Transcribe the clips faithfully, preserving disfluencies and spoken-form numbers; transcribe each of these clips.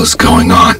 is going on?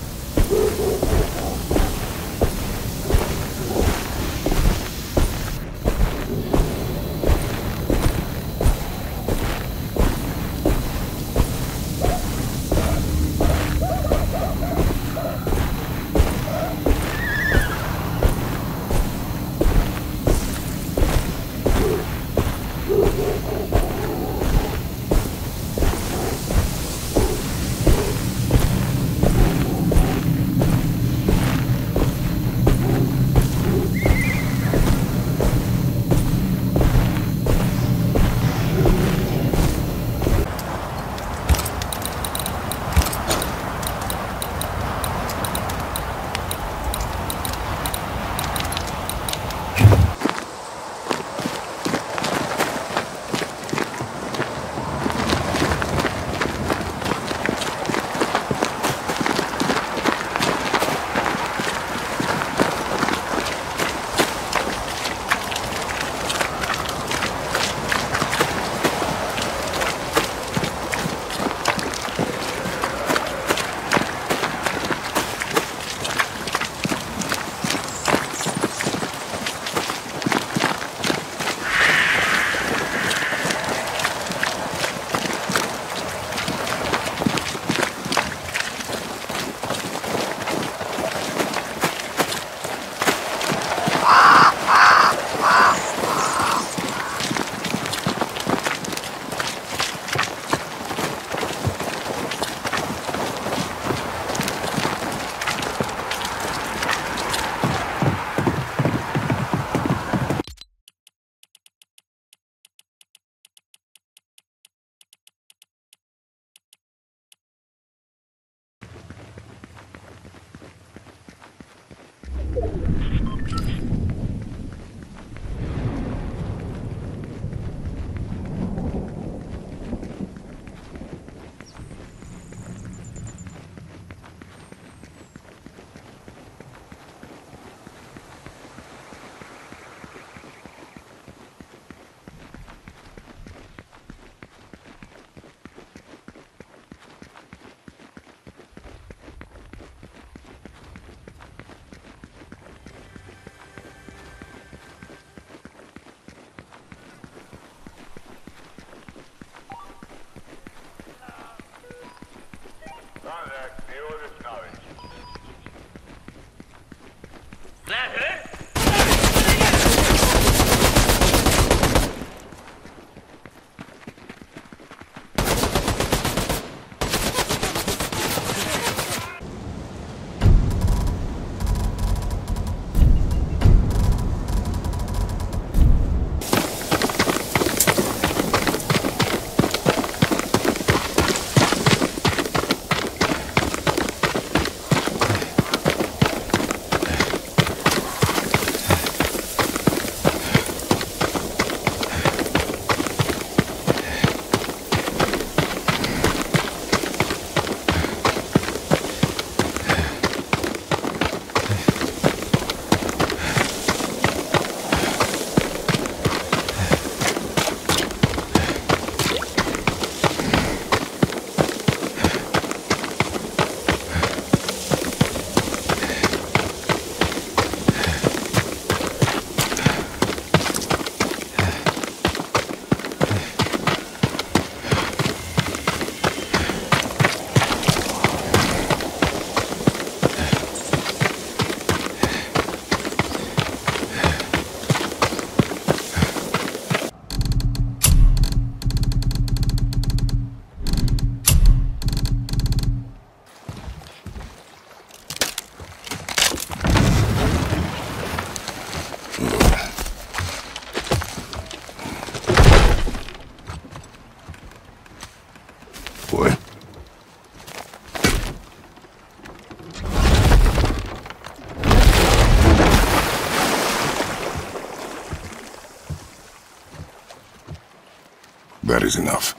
That is enough.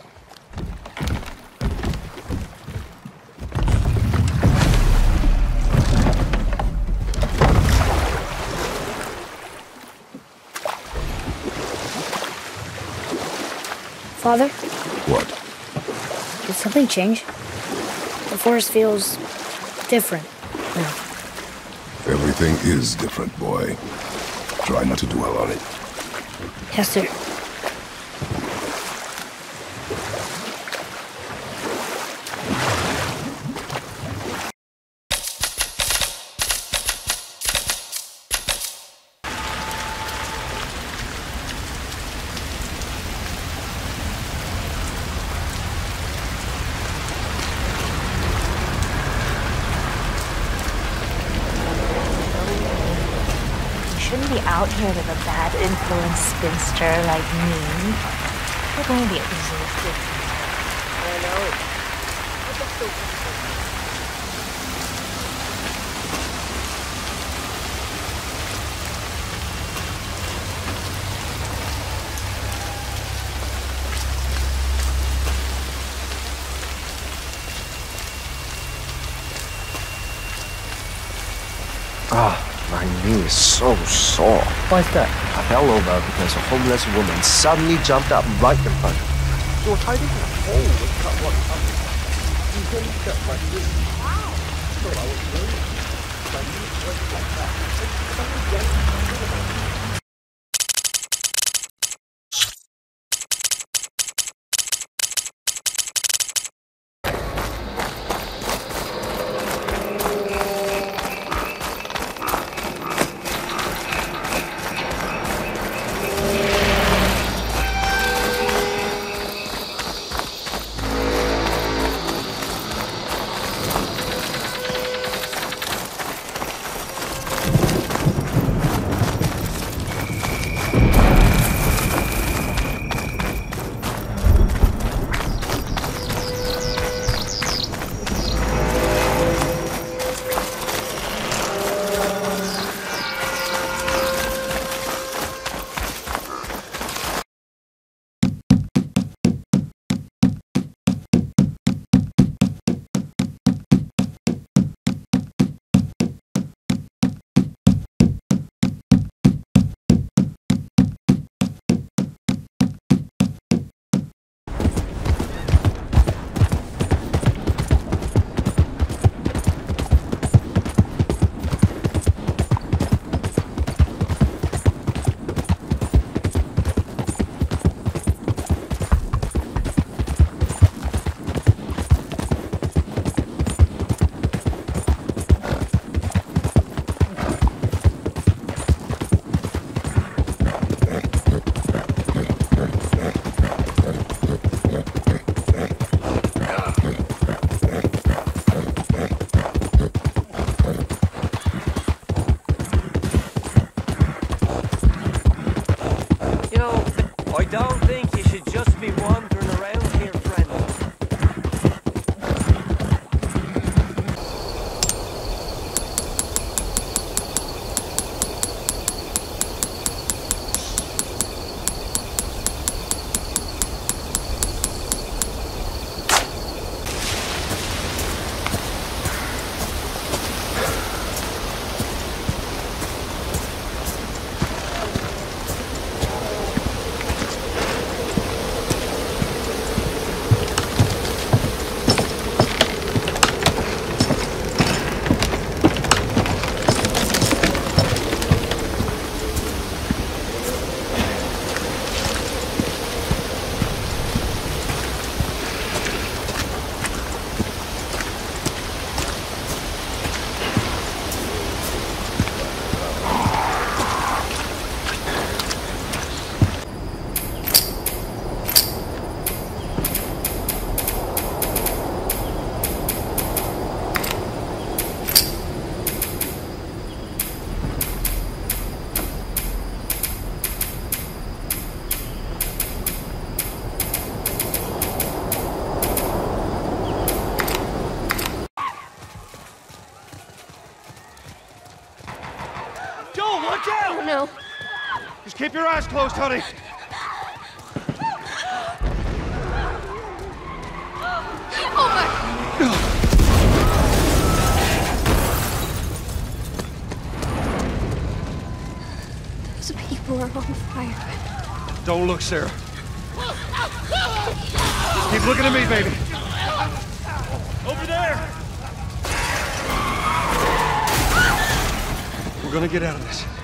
Father? What? Did something change? The forest feels different now. Everything is different, boy. Try not to dwell on it. Yes, sir. Shouldn't be out here with a bad influence spinster like me. We're going to be exhausted. I know. What the fuck? Ah. My knee is so sore. Why's that? I fell over because a homeless woman suddenly jumped up right in front of me. She was hiding in a hole with cut one up. She really felt like this. Wow. So I was worried. My knee went like that. Something yanked me over. I don't think you should just be wandering around here, friend. Watch out! Oh, no. Just keep your eyes closed, honey. Oh, my... Those people are on fire. Don't look, Sarah. Keep looking at me, baby. Over there! We're gonna get out of this.